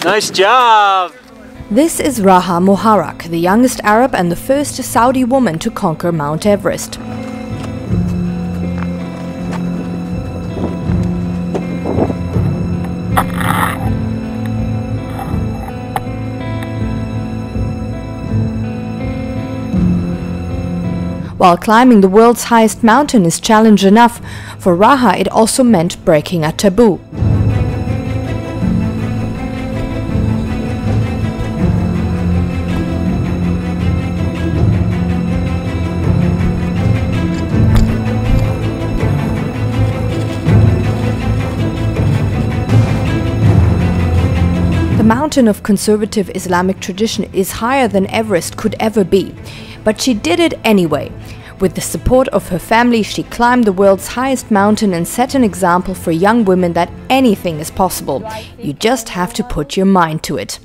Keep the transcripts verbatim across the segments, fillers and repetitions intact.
Nice job! This is Raha Moharrak, the youngest Arab and the first Saudi woman to conquer Mount Everest. While climbing the world's highest mountain is challenge enough, for Raha it also meant breaking a taboo. The mountain of conservative Islamic tradition is higher than Everest could ever be, but she did it anyway. With the support of her family, she climbed the world's highest mountain and set an example for young women that anything is possible. You just have to put your mind to it.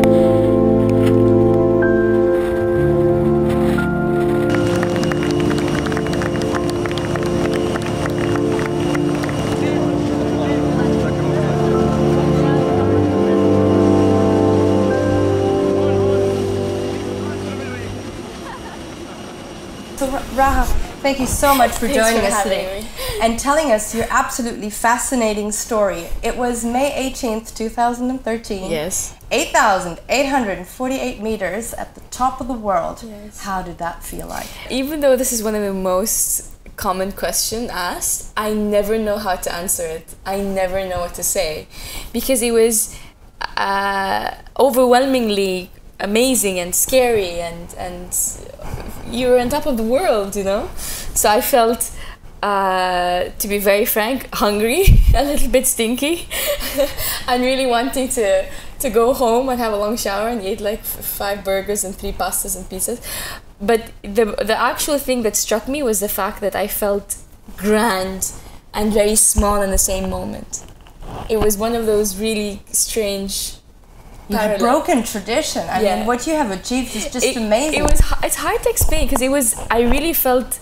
So Raha, thank you so much for Thanks joining for us having today me. and telling us your absolutely fascinating story. It was May eighteenth, two thousand thirteen. Yes. eight thousand eight hundred forty-eight meters at the top of the world. Yes. How did that feel like? Even though this is one of the most common questions asked, I never know how to answer it. I never know what to say. Because it was uh, overwhelmingly amazing and scary, and, and you were on top of the world, you know? So I felt, uh, to be very frank, hungry, a little bit stinky, and really wanting to, to go home and have a long shower and eat like f five burgers and three pastas and pizzas. But the, the actual thing that struck me was the fact that I felt grand and very small in the same moment. It was one of those really strange You have broken tradition. I Yeah. mean, what you have achieved is just it, amazing. It was. It's hard to explain because it was. I really felt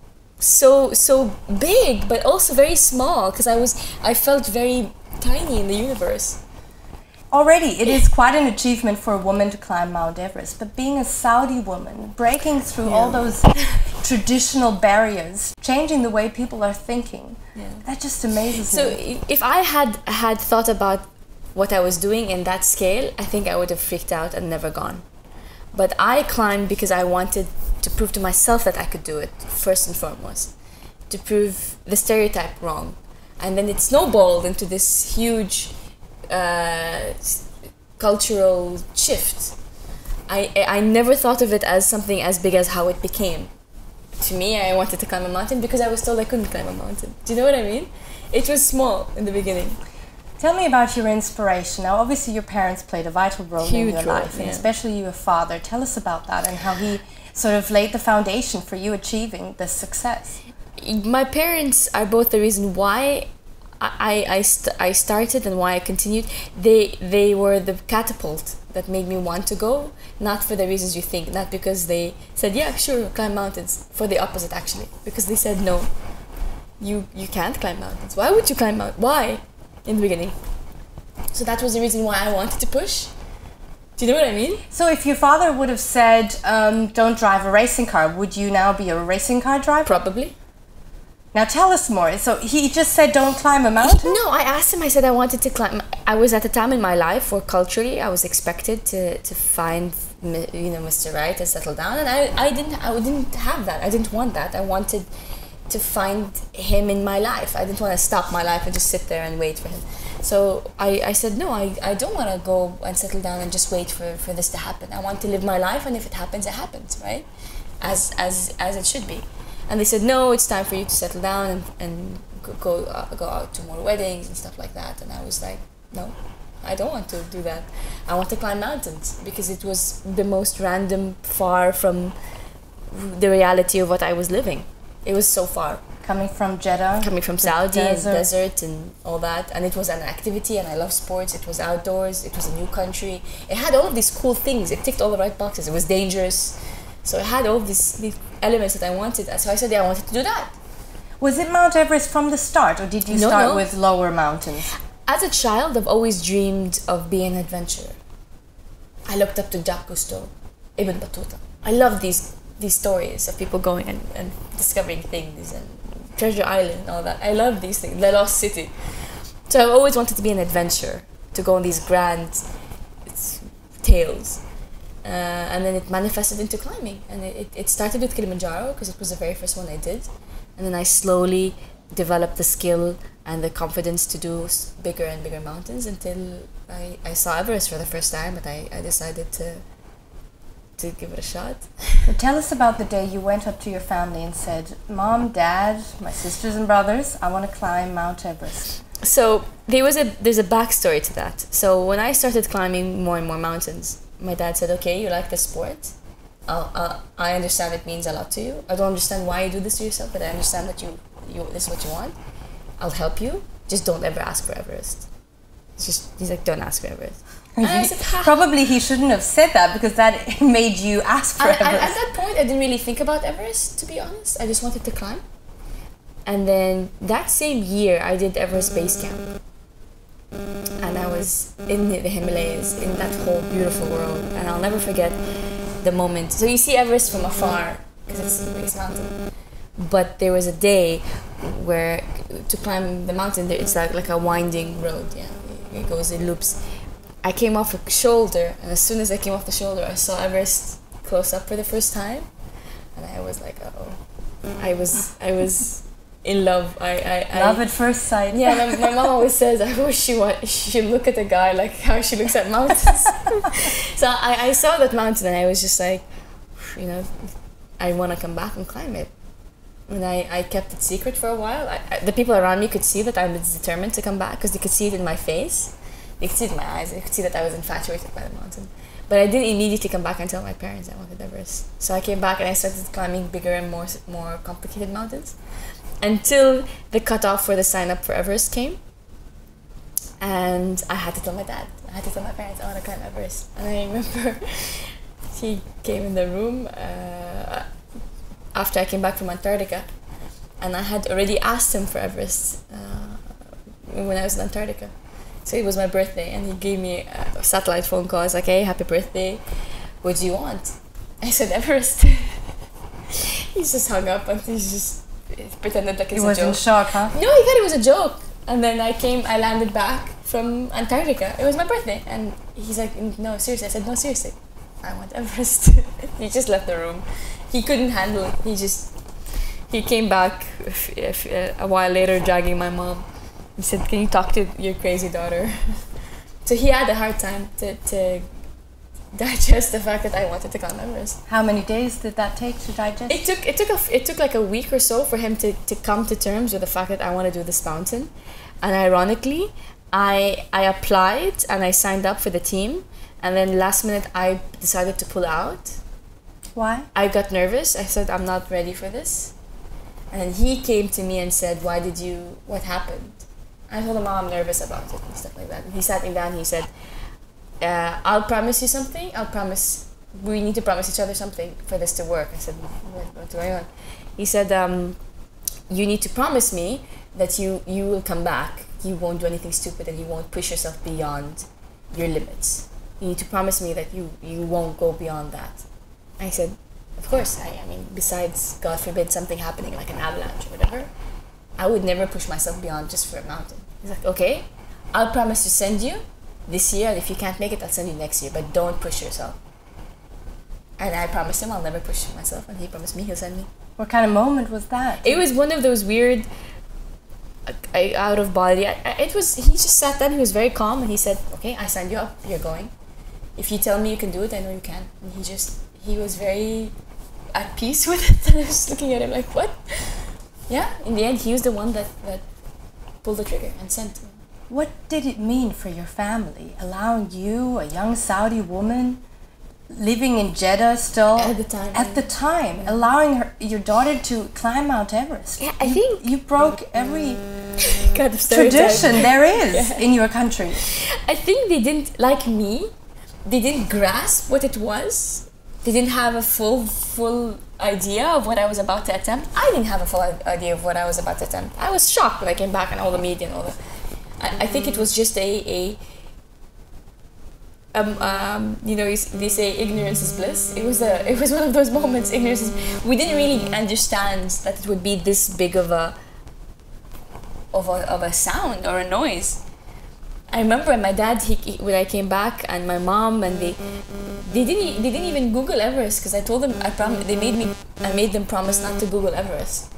so so big, but also very small because I was. I felt very tiny in the universe. Already, it is quite an achievement for a woman to climb Mount Everest, but being a Saudi woman, breaking through Yeah. all those traditional barriers, changing the way people are thinking, Yeah. that just amazes So me. if I had had thought about what I was doing in that scale, I think I would have freaked out and never gone. But I climbed because I wanted to prove to myself that I could do it, first and foremost. To prove the stereotype wrong. And then it snowballed into this huge uh, cultural shift. I, I never thought of it as something as big as how it became. To me, I wanted to climb a mountain because I was told I couldn't climb a mountain. Do you know what I mean? It was small in the beginning. Tell me about your inspiration. Now, obviously, your parents played a vital role Huge in your role, life, and yeah. especially your father. Tell us about that and how he sort of laid the foundation for you achieving this success. My parents are both the reason why I, I, st I started and why I continued. They, they were the catapult that made me want to go, not for the reasons you think, not because they said, yeah, sure, climb mountains. For the opposite, actually, because they said, no, you, you can't climb mountains. Why would you climb mountains? Why? In the beginning. So that was the reason why I wanted to push. Do you know what I mean? So if your father would have said, um, don't drive a racing car, would you now be a racing car driver? Probably. Now tell us more. So he just said don't climb a mountain? No, I asked him, I said I wanted to climb. I was at a time in my life where culturally I was expected to, to find, you know, Mister Right and settle down, and I, I, didn't, I didn't have that. I didn't want that. I wanted to find him in my life. I didn't want to stop my life and just sit there and wait for him. So I, I said, no, I, I don't want to go and settle down and just wait for, for this to happen. I want to live my life, and if it happens, it happens, right? As, as, as it should be. And they said, no, it's time for you to settle down and, and go, uh, go out to more weddings and stuff like that. And I was like, no, I don't want to do that. I want to climb mountains because it was the most random, far from the reality of what I was living. It was so far. Coming from Jeddah? Coming from Saudi and desert. desert and all that. And it was an activity, and I love sports. It was outdoors. It was a new country. It had all of these cool things. It ticked all the right boxes. It was dangerous. So it had all these, these elements that I wanted. So I said, yeah, I wanted to do that. Was it Mount Everest from the start, or did you No, start no. with lower mountains? as a child, I've always dreamed of being an adventurer. I looked up to Jacques Cousteau, Ibn Battuta. I love these these stories of people going and, and discovering things and Treasure Island and all that. I love these things, The Lost City. So I've always wanted to be an adventurer, to go on these grand tales. Uh, and then it manifested into climbing. And it, it, it started with Kilimanjaro, because it was the very first one I did. And then I slowly developed the skill and the confidence to do bigger and bigger mountains until I, I saw Everest for the first time, but I, I decided to to give it a shot. So tell us about the day you went up to your family and said, Mom, Dad, my sisters and brothers, I want to climb Mount Everest. So there was a there's a backstory to that. So when I started climbing more and more mountains, my dad said, okay, you like the sport. I'll, I'll, I understand it means a lot to you. I don't understand why you do this to yourself, but I understand that you, you this is what you want. I'll help you. Just don't ever ask for Everest. It's just, he's like, don't ask for Everest. And I said, ha. Probably he shouldn't have said that, because that made you ask for I, Everest. I, at that point, I didn't really think about Everest, to be honest. I just wanted to climb. And then that same year, I did Everest Base Camp. And I was in the Himalayas, in that whole beautiful world. And I'll never forget the moment. So you see Everest from afar, because it's the biggest mountain. But there was a day where to climb the mountain, it's like, like a winding road. Yeah, it goes, it loops. I came off a shoulder, and as soon as I came off the shoulder, I saw Everest close up for the first time. And I was like, uh-oh. I was, I was... in love. I, I, love I, at first sight. Yeah, my, my mom always says, I wish she wa- she look at a guy like how she looks at mountains. So I, I saw that mountain and I was just like, you know, I want to come back and climb it. And I, I kept it secret for a while. I, I, the people around me could see that I was determined to come back, because they could see it in my face. They could see it in my eyes. They could see that I was infatuated by the mountain. But I didn't immediately come back and tell my parents I wanted Everest. So I came back and I started climbing bigger and more more complicated mountains, until the cutoff for the sign up for Everest came. And I had to tell my dad, I had to tell my parents I want to climb Everest. And I remember he came in the room uh, after I came back from Antarctica, and I had already asked him for Everest uh, when I was in Antarctica. So it was my birthday, and he gave me a satellite phone call. I was like, hey, happy birthday, what do you want? I said, Everest. He's just hung up and he's just pretended like it's he a was joke. in shock, huh? No, he thought it was a joke. And then I came, I landed back from Antarctica. It was my birthday. And he's like, no, seriously. I said, no, seriously. I want Everest. He just left the room. He couldn't handle it. He just, he came back if, if, uh, a while later dragging my mom. He said, can you talk to your crazy daughter? So he had a hard time to, to digest the fact that I wanted to climb Everest. How many days did that take to digest? It took it took a, it took like a week or so for him to, to come to terms with the fact that I want to do this mountain. And ironically, I I applied and I signed up for the team, and then last minute I decided to pull out. Why? I got nervous. I said, I'm not ready for this. And then he came to me and said, why did you, what happened? I told him, oh, I'm nervous about it and stuff like that. And he sat me down and he said, Uh, I'll promise you something. I'll promise. We need to promise each other something for this to work. I said, what, what's going on? He said, um, you need to promise me that you, you will come back. You won't do anything stupid and you won't push yourself beyond your limits. You need to promise me that you, you won't go beyond that. I said, of course. I, I mean, besides, God forbid, something happening like an avalanche or whatever, I would never push myself beyond just for a mountain. He's like, okay, I'll promise to send you this year, and if you can't make it, I'll send you next year, but don't push yourself. And I promised him I'll never push myself, and he promised me he'll send me. What kind of moment was that? It was one of those weird, I, out of body. I, I, it was, he just sat down, he was very calm, and he said, okay, I signed you up, you're going. If you tell me you can do it, I know you can. And he just, he was very at peace with it, and I was looking at him like, what? Yeah, in the end, he was the one that, that pulled the trigger and sent me. What did it mean for your family, allowing you, a young Saudi woman, living in Jeddah still at the time, at the time, yeah. allowing her, your daughter to climb Mount Everest? Yeah, I you, think you broke every kind of tradition there is yeah. in your country. I think they didn't, like me, they didn't grasp what it was. They didn't have a full, full idea of what I was about to attempt. I didn't have a full idea of what I was about to attempt. I was shocked when I came back and all the media and all the. I, I think it was just a, a um, um, you know, they say ignorance is bliss. It was a, it was one of those moments. Ignorance is, we didn't really understand that it would be this big of a, of a, of a sound or a noise. I remember my dad, he, he, when I came back, and my mom, and they, they didn't, they didn't even Google Everest, because I told them, I prom- they made me, I made them promise not to Google Everest.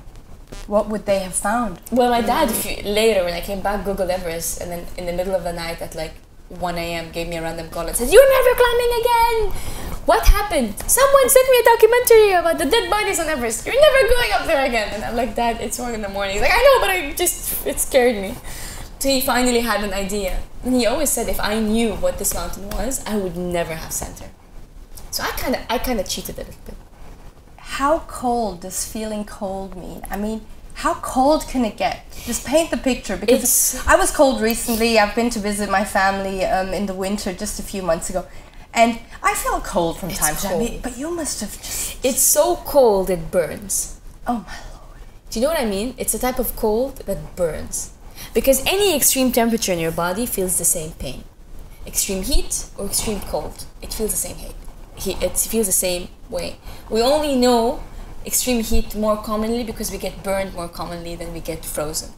What would they have found? Well, my dad, if you, later when I came back, Googled Everest, and then in the middle of the night at like one a m gave me a random call and said, "You're never climbing again! What happened? Someone sent me a documentary about the dead bodies on Everest. You're never going up there again." And I'm like, "Dad, it's one in the morning." He's like, "I know, but I just, it scared me." So he finally had an idea. And he always said if I knew what this mountain was, I would never have sent her. So I kind of I kind of cheated a little bit. How cold does feeling cold mean? I mean, how cold can it get? Just paint the picture, because It's- I was cold recently. I've been to visit my family um, in the winter just a few months ago, and I felt cold from It's time to time. cold. But you must have just... It's so cold it burns. Oh my lord. Do you know what I mean? It's a type of cold that burns. Because any extreme temperature in your body feels the same pain. Extreme heat or extreme cold, it feels the same hate. He, it feels the same way. We only know extreme heat more commonly because we get burned more commonly than we get frozen.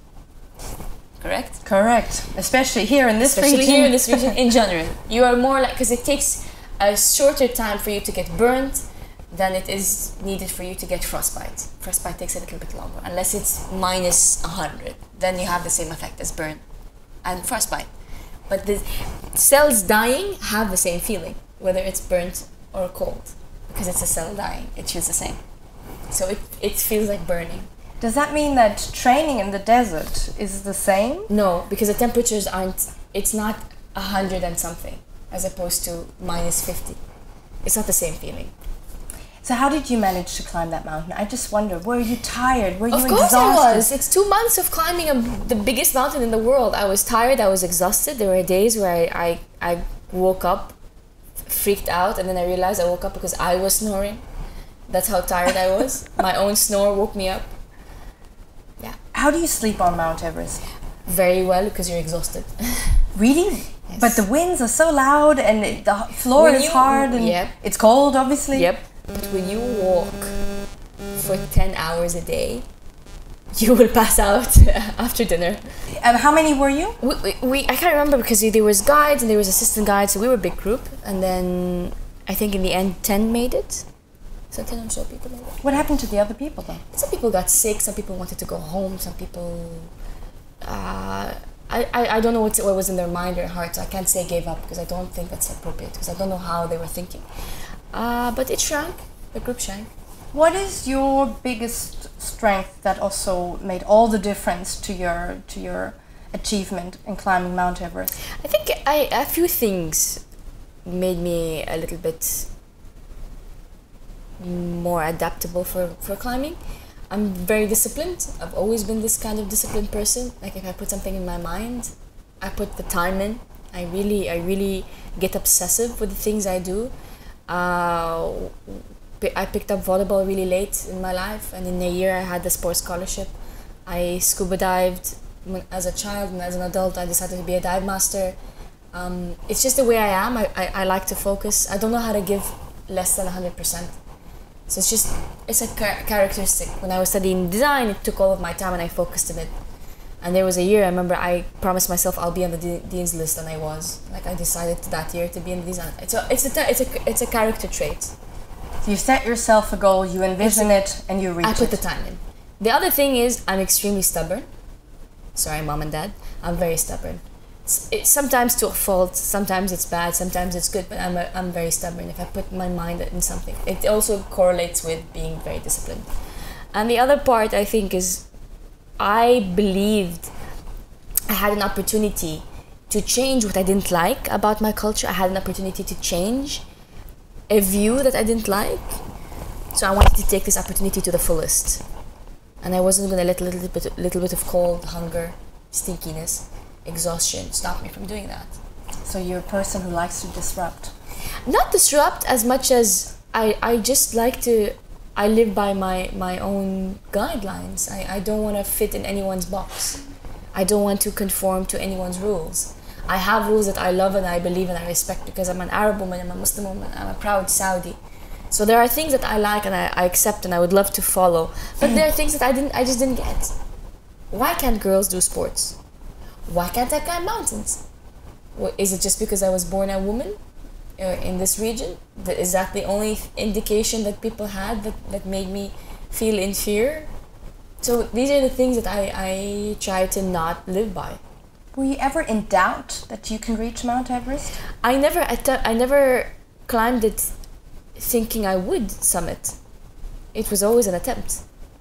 Correct? Correct. Especially here in this Especially region. here in this region in general. You are more like, because it takes a shorter time for you to get burned than it is needed for you to get frostbite. Frostbite takes a little bit longer, unless it's minus one hundred. Then you have the same effect as burn and frostbite. But the cells dying have the same feeling, whether it's burnt or cold, because it's a cell dying. It feels the same. So it, it feels like burning. Does that mean that training in the desert is the same? No, because the temperatures aren't, it's not one hundred and something, as opposed to minus fifty. It's not the same feeling. So how did you manage to climb that mountain? I just wonder, were you tired? Were you Of course exhausted? I was. It's two months of climbing a, the biggest mountain in the world. I was tired, I was exhausted. There were days where I, I, I woke up, freaked out, and then I realized I woke up because I was snoring. That's how tired I was. My own snore woke me up. Yeah. How do you sleep on Mount Everest? Very well, because you're exhausted. Really? Yes. But the winds are so loud, and it, the floor When is you- hard, and Yep. it's cold, obviously. Yep. But when you walk for ten hours a day, you will pass out after dinner. And how many were you? We, we, we I can't remember, because there was guides and there was assistant guides, so we were a big group. And then I think in the end ten made it. So ten or so people made it. What happened to the other people, though? Some people got sick, some people wanted to go home, some people... Uh, I, I, I don't know what, what was in their mind or heart, so I can't say gave up, because I don't think that's appropriate, because I don't know how they were thinking. Uh, but it shrank. The group shrank. What is your biggest strength that also made all the difference to your to your achievement in climbing Mount Everest? I think I, a few things made me a little bit more adaptable for, for climbing. I'm very disciplined. I've always been this kind of disciplined person. Like if I put something in my mind, I put the time in. I really, I really get obsessive with the things I do. Uh, I picked up volleyball really late in my life, and in a year I had the sports scholarship. I scuba dived as a child, and as an adult I decided to be a dive master. Um, it's just the way I am. I, I, I like to focus. I don't know how to give less than one hundred percent. So it's just, it's a char- characteristic. When I was studying design, it took all of my time and I focused on it. And there was a year, I remember I promised myself I'll be on the de- dean's list, and I was. Like I decided that year to be in the design. It's a, it's a, it's a, it's a character trait. You set yourself a goal, you envision it, and you reach I put it. the time in. The other thing is I'm extremely stubborn. Sorry, mom and dad. I'm very stubborn. It's, it's sometimes to a fault, sometimes it's bad, sometimes it's good, but I'm, a, I'm very stubborn if I put my mind in something. It also correlates with being very disciplined. And the other part, I think, is I believed I had an opportunity to change what I didn't like about my culture. I had an opportunity to change a view that I didn't like. So I wanted to take this opportunity to the fullest. And I wasn't going to let a little bit, little bit of cold, hunger, stinkiness, exhaustion stop me from doing that. So you're a person who likes to disrupt. Not disrupt as much as I, I just like to, I live by my, my own guidelines. I, I don't want to fit in anyone's box. I don't want to conform to anyone's rules. I have rules that I love and I believe and I respect because I'm an Arab woman, I'm a Muslim woman, I'm a proud Saudi. So there are things that I like and I, I accept and I would love to follow. But there are things that I didn't I just didn't get. Why can't girls do sports? Why can't I climb mountains? Well, is it just because I was born a woman uh, in this region? Is that the only indication that people had that, that made me feel inferior? So these are the things that I, I try to not live by. Were you ever in doubt that you can reach Mount Everest? I never att- I never climbed it thinking I would summit. It was always an attempt.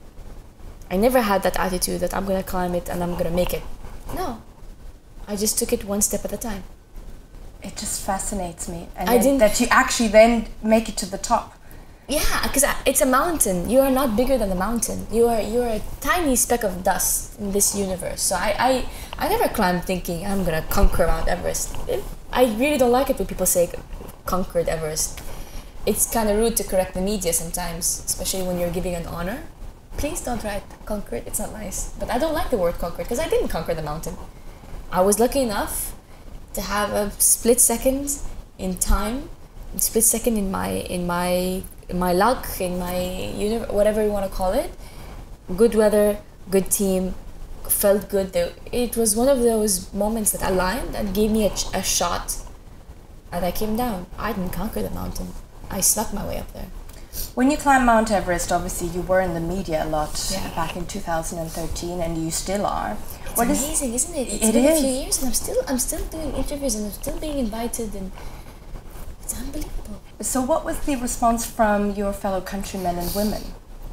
I never had that attitude that I'm gonna climb it and I'm gonna make it. No. I just took it one step at a time. It just fascinates me. And I then, didn't- that you actually then make it to the top. Yeah, because it's a mountain. You are not bigger than the mountain. You are you are a tiny speck of dust in this universe. So I, I, I never climbed thinking I'm gonna conquer Mount Everest. It, I really don't like it when people say conquered Everest. It's kind of rude to correct the media sometimes, especially when you're giving an honor. Please don't write conquered. It's not nice. But I don't like the word conquered because I didn't conquer the mountain. I was lucky enough to have a split second in time, a split second in my in my in my luck, in my universe, whatever you want to call it. Good weather, good team, felt good. It was one of those moments that aligned and gave me a, a shot, and I came down. I didn't conquer the mountain. I snuck my way up there. When you climbed Mount Everest, obviously you were in the media a lot Yeah. back in two thousand thirteen, and you still are. It's What is- amazing, isn't it? It's It been is. a few years, and I'm still I'm still doing interviews, and I'm still being invited, and it's unbelievable. So what was the response from your fellow countrymen and women?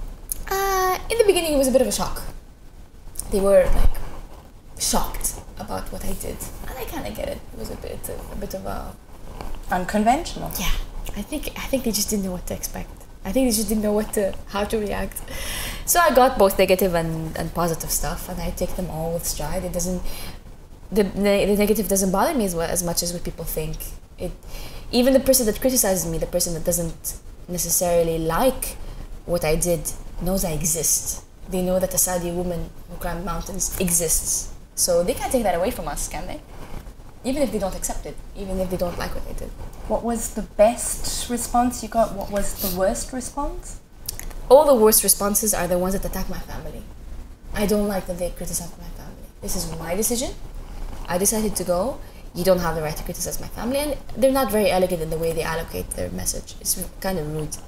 Uh, in the beginning, it was a bit of a shock. They were like shocked about what I did, and I kind of get it. It was a bit, a, bit of a Unconventional. yeah. I think I think they just didn't know what to expect. I think they just didn't know what to how to react. So I got both negative and, and positive stuff, and I take them all with stride. It doesn't the the, the negative doesn't bother me as well, as much as what people think. It even the person that criticizes me, the person that doesn't necessarily like what I did, knows I exist. They know that a Saudi woman who climbed mountains exists. So they can't take that away from us, can they? Even if they don't accept it, even if they don't like what I did. What was the best response you got? What was the worst response? All the worst responses are the ones that attack my family. I don't like that they criticize my family. This is my decision. I decided to go. You don't have the right to criticize my family. And they're not very elegant in the way they allocate their message. It's kind of rude.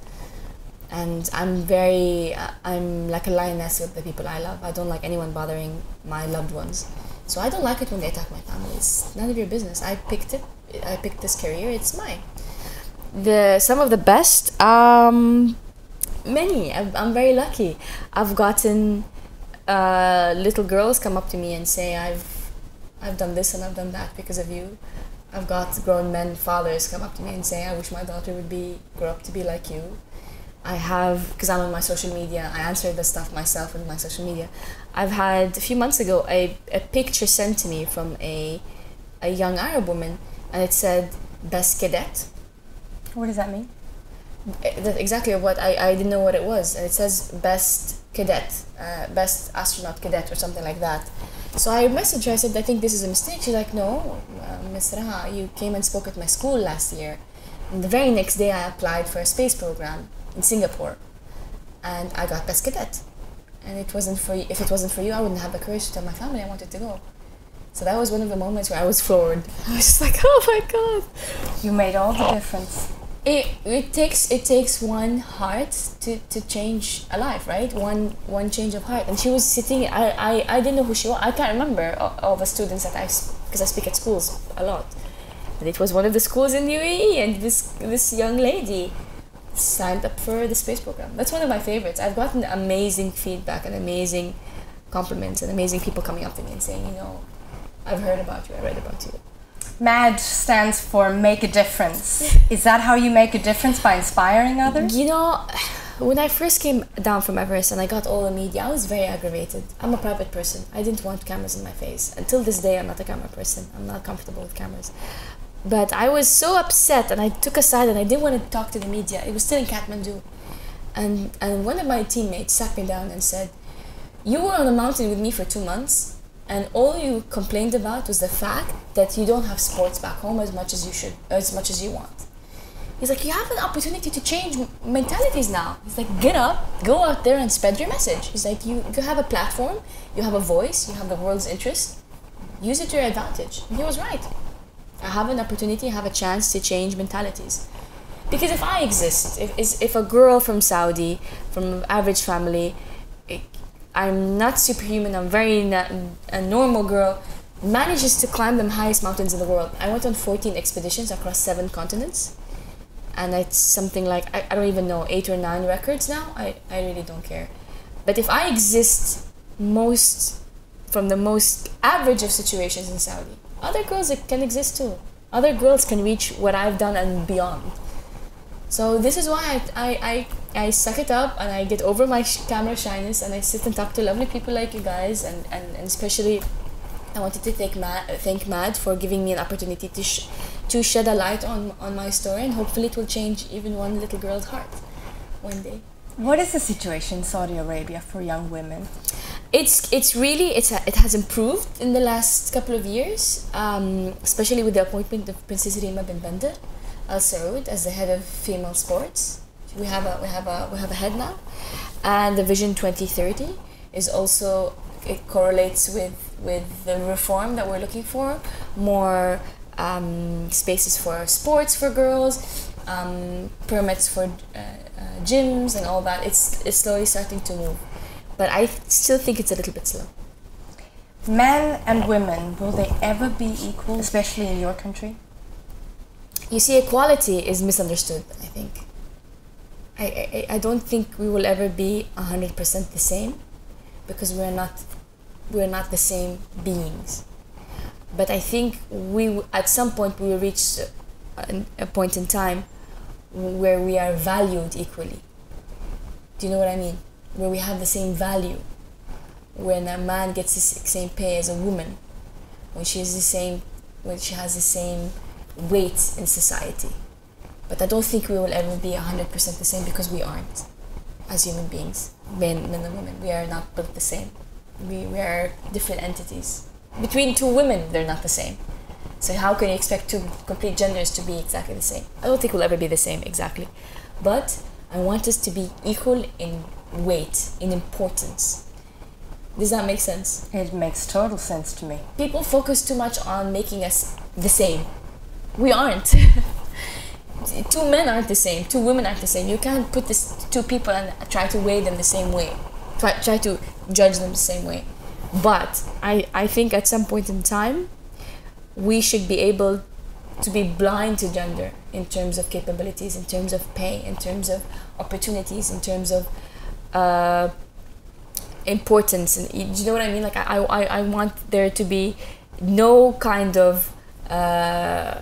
And I'm very, uh, I'm like a lioness with the people I love. I don't like anyone bothering my loved ones. So I don't like it when they attack my family. It's none of your business. I picked it. I picked this career. It's mine. The some of the best, um, many. I'm, I'm very lucky. I've gotten uh, little girls come up to me and say, "I've, I've done this and I've done that because of you." I've got grown men, fathers come up to me and say, "I wish my daughter would be grow up to be like you." I have, because I'm on my social media, I answer the stuff myself on my social media. I've had, a few months ago, a, a picture sent to me from a, a young Arab woman, and it said, "Best cadet." What does that mean? That's exactly what, I, I didn't know what it was. And it says, "Best cadet, uh, best astronaut cadet," or something like that. So I messaged her, I said, "I think this is a mistake." She's like, "No, uh, Miss Raha, you came and spoke at my school last year." And the very next day I applied for a space program in Singapore, and I got best cadet. And it wasn't for you, if it wasn't for you, I wouldn't have the courage to tell my family I wanted to go. So that was one of the moments where I was floored. I was just like, oh my god. You made all the difference. It it takes it takes one heart to, to change a life, right? One one change of heart. And she was sitting. I, I, I didn't know who she was. I can't remember all, all the students that I, because I speak at schools a lot. But it was one of the schools in U A E, and this this young lady signed up for the space program. That's one of my favorites. I've gotten amazing feedback and amazing compliments and amazing people coming up to me and saying, you know, I've heard about you, I read about you. MAD stands for Make a Difference. Is that how you make a difference, by inspiring others? You know, when I first came down from Everest and I got all the media, I was very aggravated. I'm a private person. I didn't want cameras in my face. Until this day, I'm not a camera person. I'm not comfortable with cameras. But I was so upset, and I took a side, and I didn't want to talk to the media. It was still in Kathmandu. And, and one of my teammates sat me down and said, "You were on a mountain with me for two months, and all you complained about was the fact that you don't have sports back home as much as you should, as much as you want. He's like, you have an opportunity to change mentalities now. He's like, get up, go out there and spread your message. He's like, you, you have a platform, you have a voice, you have the world's interest. Use it to your advantage. And he was right. I have an opportunity, I have a chance to change mentalities. Because if I exist, if, if a girl from Saudi, from an average family, I'm not superhuman, I'm very not, a normal girl, manages to climb the highest mountains in the world. I went on fourteen expeditions across seven continents. And it's something like, I, I don't even know, eight or nine records now. I, I really don't care. But if I exist most, from the most average of situations in Saudi, other girls can exist too. Other girls can reach what I've done and beyond. So this is why I, I, I, I suck it up and I get over my sh- camera shyness and I sit and talk to lovely people like you guys. And, and, and especially, I wanted to thank MAD, thank MAD for giving me an opportunity to sh- to shed a light on, on my story, and hopefully it will change even one little girl's heart one day. What is the situation in Saudi Arabia for young women? It's it's really it's a, it has improved in the last couple of years, um, especially with the appointment of Princess Rima bin Bandar Al Saud as the head of female sports. We have a we have a we have a head now, and the Vision twenty thirty is also, it correlates with with the reform that we're looking for. More um, spaces for sports for girls, um, permits for uh, uh, gyms and all that. It's it's slowly starting to move, but I still think it's a little bit slow. Men and women, will they ever be equal, especially in your country? You see, equality is misunderstood, I think. I, I, I don't think we will ever be one hundred percent the same, because we're not, we're not the same beings. But I think we, at some point, we will reach a, a point in time where we are valued equally. Do you know what I mean? Where we have the same value. When a man gets the same pay as a woman, when she is the same, when she has the same weight in society. But I don't think we will ever be one hundred percent the same, because we aren't, as human beings, men, men and women. We are not built the same. We, we are different entities. Between two women, they're not the same. So how can you expect two complete genders to be exactly the same? I don't think we'll ever be the same exactly. But I want us to be equal in weight, in importance. Does that make sense? It makes total sense to me. People focus too much on making us the same. We aren't. Two men aren't the same. Two women aren't the same. You can't put this two people and try to weigh them the same way. Try, try to judge them the same way. But I, I think at some point in time, we should be able to be blind to gender in terms of capabilities, in terms of pay, in terms of opportunities, in terms of uh, importance. And do you know what I mean? Like I, I, I want there to be no kind of uh,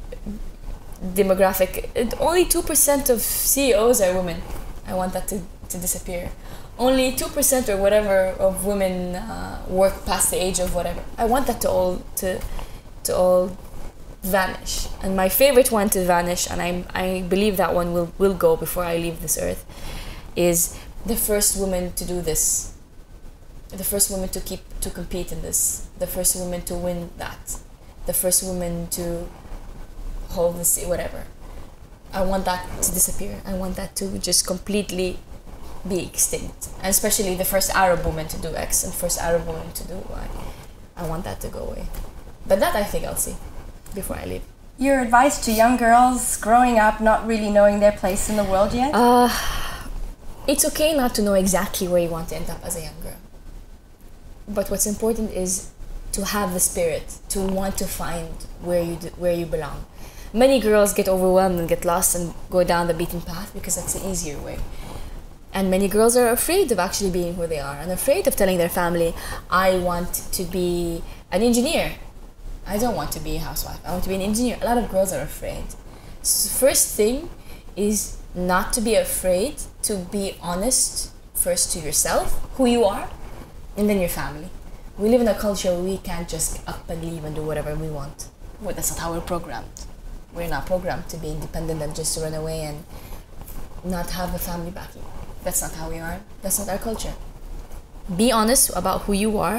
demographic. Only two percent of C E Os are women. I want that to, to disappear. Only two percent or whatever of women uh, work past the age of whatever. I want that to all to to all vanish. And my favorite one to vanish, and I I believe that one will, will go before I leave this earth, is the first woman to do this. The first woman to keep to compete in this. The first woman to win that. The first woman to hold the sea, whatever. I want that to disappear. I want that to just completely be extinct. And especially the first Arab woman to do X and first Arab woman to do Y. I want that to go away. But that I think I'll see before I leave. Your advice to young girls growing up, not really knowing their place in the world yet? Uh, it's okay not to know exactly where you want to end up as a young girl. But what's important is to have the spirit, to want to find where you do, where you belong. Many girls get overwhelmed and get lost and go down the beaten path because that's the easier way. And many girls are afraid of actually being who they are and afraid of telling their family, I want to be an engineer. I don't want to be a housewife. I want to be an engineer. A lot of girls are afraid. So first thing is not to be afraid, to be honest first to yourself, who you are, and then your family. We live in a culture where we can't just up and leave and do whatever we want. Well, that's not how we're programmed. We're not programmed to be independent and just to run away and not have a family backing. That's not how we are. That's not our culture. Be honest about who you are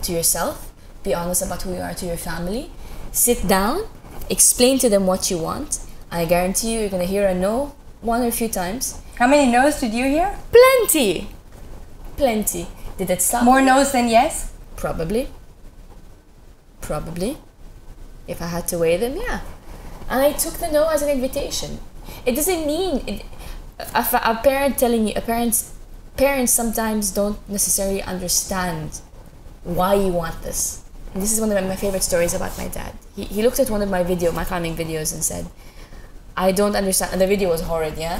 to yourself, be honest about who you are to your family, sit down, explain to them what you want. I guarantee you, you're going to hear a no one or a few times. How many no's did you hear? Plenty. Plenty. Did it stop? More no's than yes? Probably. Probably. If I had to weigh them, yeah. And I took the no as an invitation. It doesn't mean it, a, a parent telling you, a parent's parents sometimes don't necessarily understand why you want this. And this is one of my favorite stories about my dad. He, he looked at one of my video, my climbing videos, and said, I don't understand. And the video was horrid, yeah?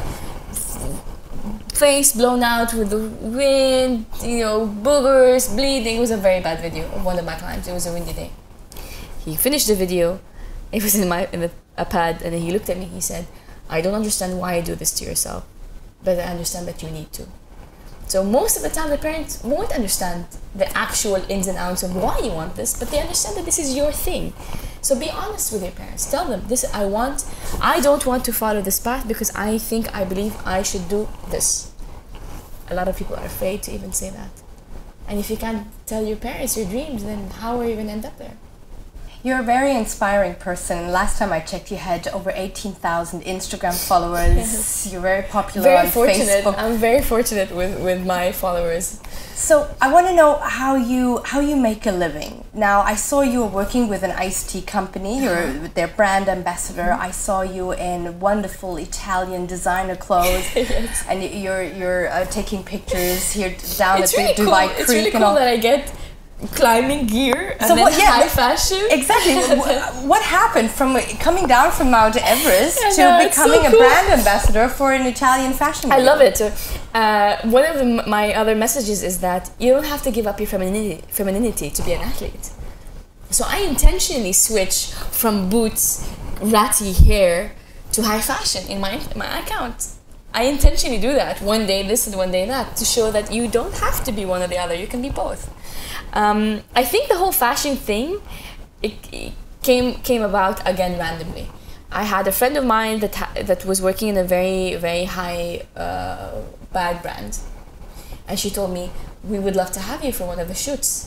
Face blown out with the wind, you know, boogers, bleeding. It was a very bad video of one of my climbs. It was a windy day. He finished the video. It was in my in a, a pad, and then he looked at me. He said, I don't understand why you do this to yourself, but I understand that you need to. So most of the time, the parents won't understand the actual ins and outs of why you want this, but they understand that this is your thing. So be honest with your parents. Tell them, this I want, I don't want to follow this path because I think, I believe I should do this. A lot of people are afraid to even say that. And if you can't tell your parents your dreams, then how are you going to end up there? You're a very inspiring person. Last time I checked, you had over eighteen thousand Instagram followers. Yes. You're very popular very on fortunate. Facebook. I'm very fortunate with, with my followers. So I want to know how you how you make a living. Now, I saw you were working with an iced tea company. You're their brand ambassador. Mm-hmm. I saw you in wonderful Italian designer clothes. Yes. And you're you're uh, taking pictures here down it's at really the Dubai cool. Creek. It's really cool and all. that I get climbing gear and so then what, yeah, high fashion. Exactly. What happened from coming down from Mount Everest I to know, becoming so a cool. brand ambassador for an Italian fashion I brand? love it. Uh, one of the, my other messages is that you don't have to give up your femininity, femininity to be an athlete. So I intentionally switch from boots, ratty hair to high fashion in my my account. I intentionally do that. One day this and one day that to show that you don't have to be one or the other. You can be both. Um, I think the whole fashion thing, it, it came came about again randomly. I had a friend of mine that ha that was working in a very very high uh, bag brand, and she told me, we would love to have you for one of the shoots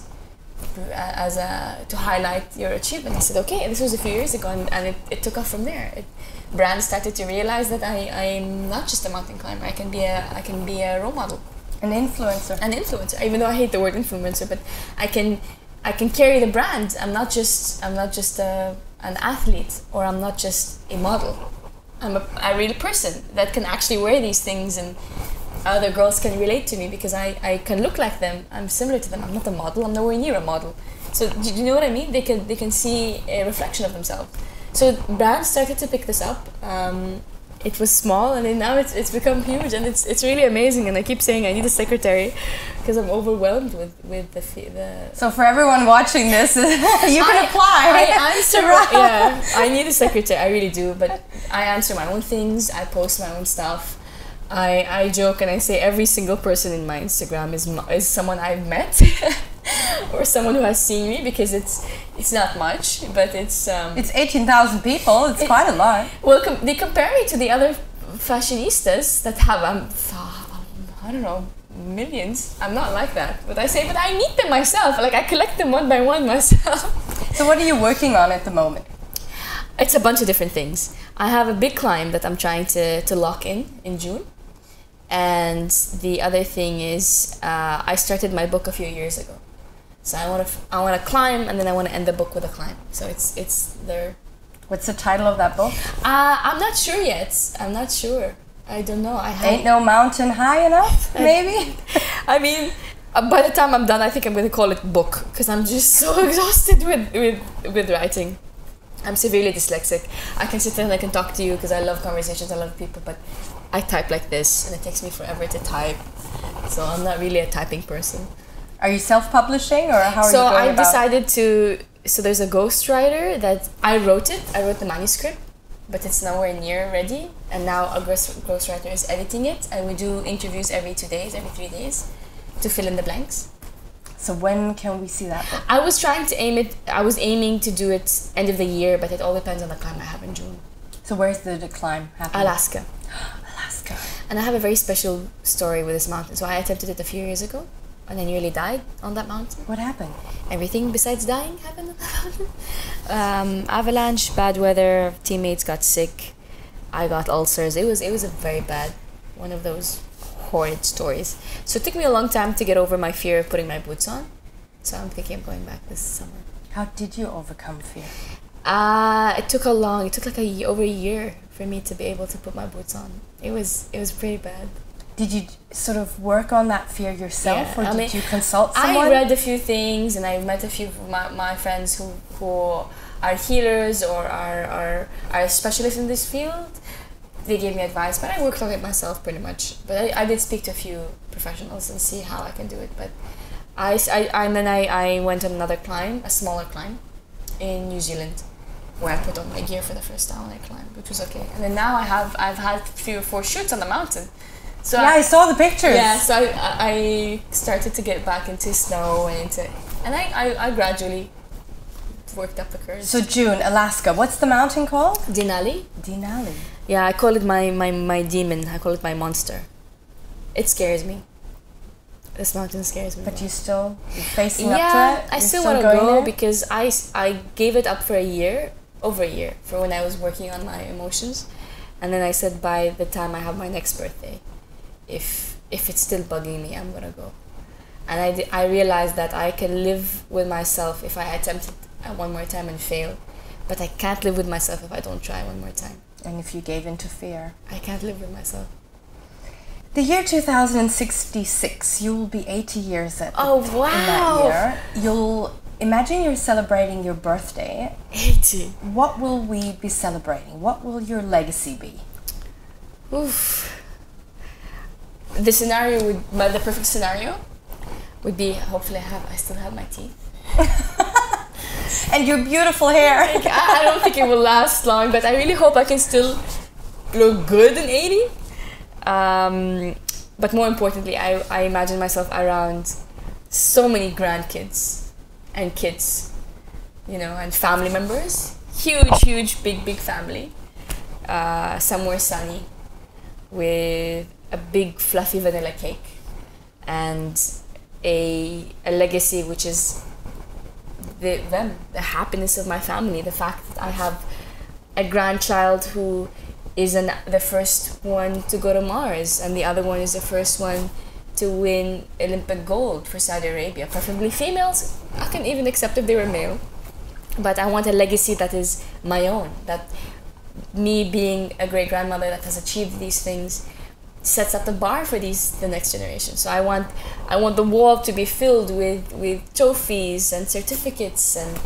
as a to highlight your achievement. I said okay. This was a few years ago, and, and it, it took off from there. It, brands started to realize that I I'm not just a mountain climber. I can be a I can be a role model. An influencer. An influencer, even though I hate the word influencer, but I can, I can carry the brand. I'm not just, I'm not just a, an athlete, or I'm not just a model. I'm a, a real person that can actually wear these things, and other girls can relate to me because I, I can look like them. I'm similar to them. I'm not a model. I'm nowhere near a model. So do you know what I mean? They can, they can see a reflection of themselves. So brands started to pick this up. Um, It was small, and then now it's it's become huge, and it's it's really amazing. And I keep saying I need a secretary because I'm overwhelmed with with the the. So for everyone watching this, you can I, apply. I answer. Yeah, I need a secretary. I really do, but I answer my own things. I post my own stuff. I I joke and I say every single person in my Instagram is is someone I've met. Or someone who has seen me, because it's it's not much, but it's um, it's eighteen thousand people. It's it, quite a lot. Well, com they compare me to the other fashionistas that have um, I don't know, millions. I'm not like that, but I say, but I meet them myself. Like I collect them one by one myself. So what are you working on at the moment? It's a bunch of different things. I have a big climb that I'm trying to to lock in in June. And the other thing is, uh, I started my book a few years ago. So I want to, I want to climb, and then I want to end the book with a climb. So it's, it's there. What's the title of that book? Uh, I'm not sure yet. I'm not sure. I don't know. I have, Ain't no mountain high enough, maybe? I mean, uh, by the time I'm done, I think I'm going to call it book, because I'm just so exhausted with, with, with writing. I'm severely dyslexic. I can sit there and I can talk to you because I love conversations, I love people, but I type like this, and it takes me forever to type. So I'm not really a typing person. Are you self-publishing, or how are so you going I about? decided to, so there's a ghostwriter that I wrote it, I wrote the manuscript, but it's nowhere near ready, and now a ghost, ghostwriter is editing it, and we do interviews every two days, every three days, to fill in the blanks. So when can we see that book? I was trying to aim it, I was aiming to do it end of the year, but it all depends on the climb I have in June. So where's the, the climb happening? Alaska. Alaska. And I have a very special story with this mountain. So I attempted it a few years ago. and I nearly died on that mountain. What happened? Everything besides dying happened on that mountain. Um, avalanche, bad weather, teammates got sick, I got ulcers. It was it was a very bad, one of those horrid stories. So it took me a long time to get over my fear of putting my boots on. So I'm thinking of going back this summer. How did you overcome fear? Uh, it took a long, it took like a ye- over a year for me to be able to put my boots on. It was it was pretty bad. Did you sort of work on that fear yourself, Yeah, or I did mean, you consult someone? I read a few things, and I met a few of my, my friends who, who are healers or are, are, are specialists in this field. They gave me advice, but I worked on it myself pretty much. But I, I did speak to a few professionals and see how I can do it. But I, I, and then I, I went on another climb, a smaller climb, in New Zealand, where I put on my gear for the first time and I climbed, which was okay. And then now I have, I've had three or four shoots on the mountain. So yeah, I, I saw the pictures. Yeah, so I, I started to get back into snow and into, and I, I, I gradually worked up the courage. So June, Alaska. What's the mountain called? Denali. Denali. Yeah, I call it my, my, my demon. I call it my monster. It scares me. This mountain scares me. But you still you're facing yeah, up to it? I You're still, still want to going go there? because I, I gave it up for a year, over a year, for when I was working on my emotions. And then I said by the time I have my next birthday, if if it's still bugging me, I'm gonna go. And I, di- I realized that I can live with myself if I attempt it one more time and fail, but I can't live with myself if I don't try one more time. And if you gave in to fear. I can't live with myself. The year two thousand sixty-six, you will be eighty years at Oh, in wow. that year. You'll imagine you're celebrating your birthday. eighty. What will we be celebrating? What will your legacy be? Oof. The scenario would, but the perfect scenario would be hopefully I have, I still have my teeth. And your beautiful hair. Like, I, I don't think it will last long, but I really hope I can still look good in eighty. Um, but more importantly, I, I imagine myself around so many grandkids and kids, you know, and family members. Huge, huge, big, big family. Uh, somewhere sunny with a big fluffy vanilla cake and a, a legacy which is the, them, the happiness of my family, the fact that I have a grandchild who is an, the first one to go to Mars, and the other one is the first one to win Olympic gold for Saudi Arabia, preferably females. I can even accept if they were male, but I want a legacy that is my own, that me being a great grandmother that has achieved these things sets up the bar for these the next generation. So I want I want the wall to be filled with with trophies and certificates and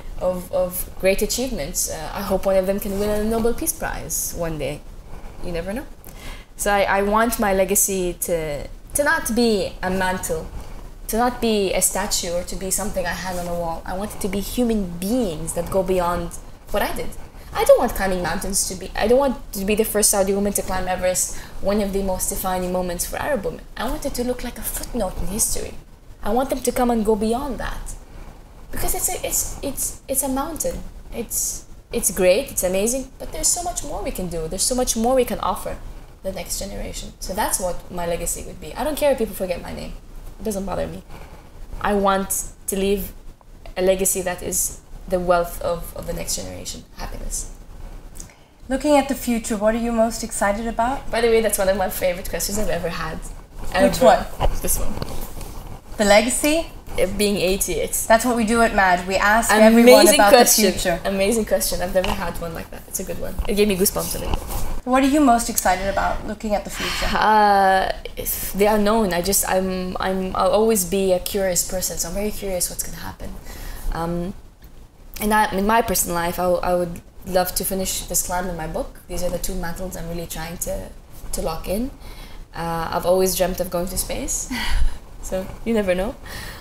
of of great achievements. Uh, I hope one of them can win a Nobel Peace Prize one day. You never know. So I, I want my legacy to to not be a mantle, to not be a statue or to be something I hang on a wall. I want it to be human beings that go beyond what I did. I don't want climbing mountains to be, I don't want to be the first Saudi woman to climb Everest, one of the most defining moments for Arab women. I want it to look like a footnote in history. I want them to come and go beyond that. Because it's a, it's, it's, it's a mountain. It's, it's great, it's amazing, but there's so much more we can do. There's so much more we can offer the next generation. So that's what my legacy would be. I don't care if people forget my name. It doesn't bother me. I want to leave a legacy that is the wealth of, of the next generation, happiness. Looking at the future, what are you most excited about? By the way, that's one of my favorite questions I've ever had. Ever. Which one? This one. The legacy? Uh, Being eighty, it's That's what we do at MAD. We ask everyone amazing about question. the future. Amazing question. I've never had one like that. It's a good one. It gave me goosebumps a little. What are you most excited about looking at the future? Uh, if the unknown. I just I'm I'm I'll always be a curious person. So I'm very curious what's gonna happen. Um, and I, in my personal life, I, w- I would love to finish this climb in my book. These are the two mantles I'm really trying to to lock in. Uh, I've always dreamt of going to space, so you never know.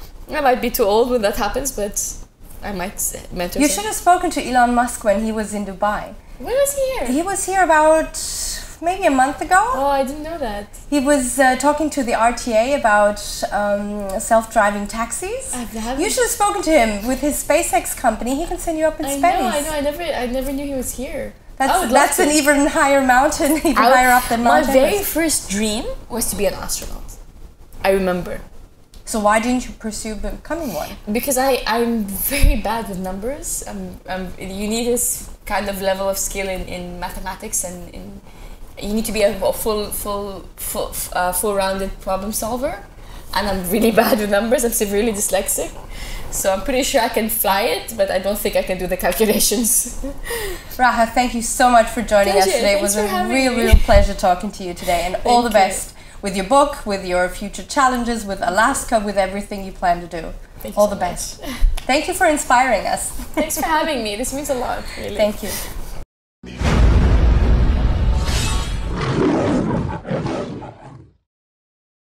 I might be too old when that happens, but I might mentor. You some- should have spoken to Elon Musk when he was in Dubai. When was he here? He was here about maybe a month ago. Oh, I didn't know that. He was uh, talking to the R T A about um, self-driving taxis. I haven't- You should have spoken to him with his SpaceX company. He can send you up in I space. know, I know. I never, I never knew he was here. I That's would that's love an to. even higher mountain, even I would- higher up than My Mount very Everest. first dream was to be an astronaut. I remember. So why didn't you pursue becoming one? Because I, I'm very bad with numbers. I'm, I'm, you need this kind of level of skill in, in mathematics, and in, you need to be a, a full, full, full, uh, full-rounded problem solver. And I'm really bad with numbers. I'm severely dyslexic. So I'm pretty sure I can fly it, but I don't think I can do the calculations. Raha, thank you so much for joining Pleasure. us today. It Thanks was for a having real, me. real pleasure talking to you today. And all the you. best with your book, with your future challenges, with Alaska, with everything you plan to do. Thank all you the so best. much. Thank you for inspiring us. Thanks for having me. This means a lot, really. Thank you.